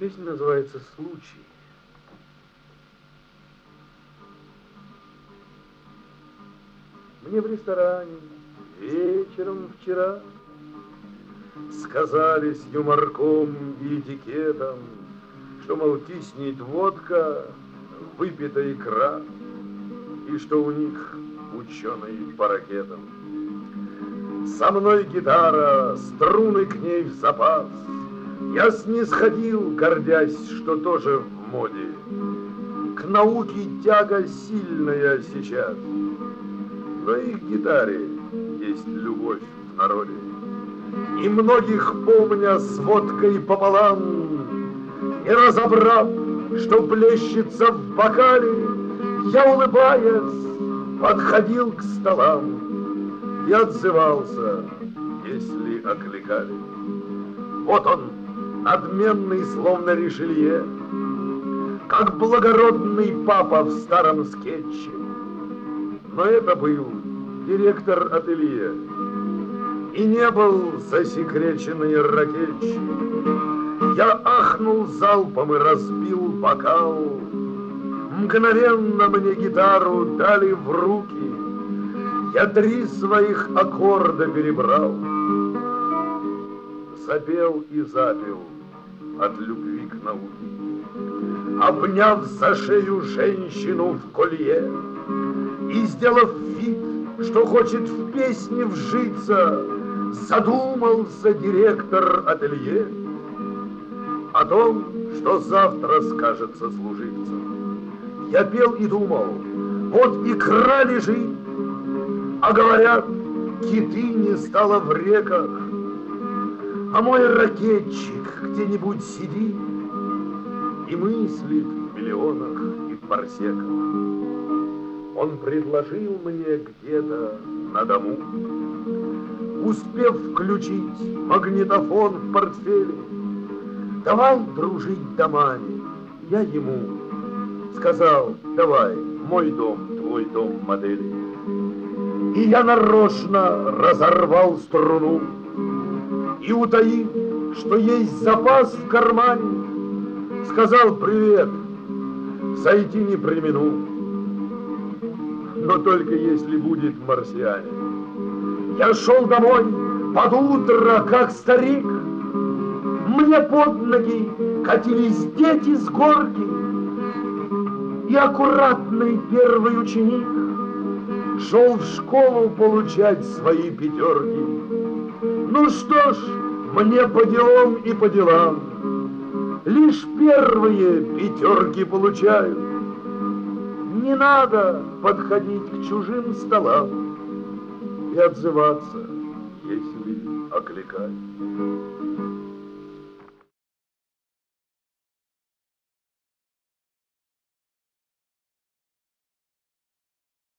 Песня называется «Случай». Мне в ресторане вечером вчера сказали с юморком и этикетом, что, мол, киснет водка, выпита икра, и что у них ученый по ракетам. Со мной гитара, струны к ней в запас. Я снисходил, гордясь, что тоже в моде. К науке тяга сильная сейчас, но и к гитаре есть любовь в народе. И многих помня с водкой пополам, не разобрав, что плещется в бокале, я, улыбаясь, подходил к столам и отзывался, если окликали. Вот он, надменный, словно Ришелье, как благородный папа в старом скетче. Но это был директор ателье, и не был засекреченный ракетчик. Я ахнул залпом и разбил бокал. Мгновенно мне гитару дали в руки. Я 3 своих аккорда перебрал. Запел и запел от любви к науке, обняв за шею женщину в колье и сделав вид, что хочет в песне вжиться, задумался директор ателье о том, что завтра скажется служивцам. Я пел и думал, вот икра лежит, а говорят, киты не стало в реках, а мой ракетчик где-нибудь сидит и мыслит в миллионах и в парсеках. Он предложил мне где-то на дому, успев включить магнитофон в портфеле, давай дружить домами. Я ему сказал, давай, мой дом, твой дом модели. И я нарочно разорвал струну и, утаив, что есть запас в кармане, сказал привет, сойти не премину, но только если будет марсиане. Я шел домой под утро, как старик, мне под ноги катились дети с горки, и аккуратный первый ученик шел в школу получать свои 5. Ну что ж, мне по делам и по делам, лишь первые 5 получают. Не надо подходить к чужим столам и отзываться, если окликают.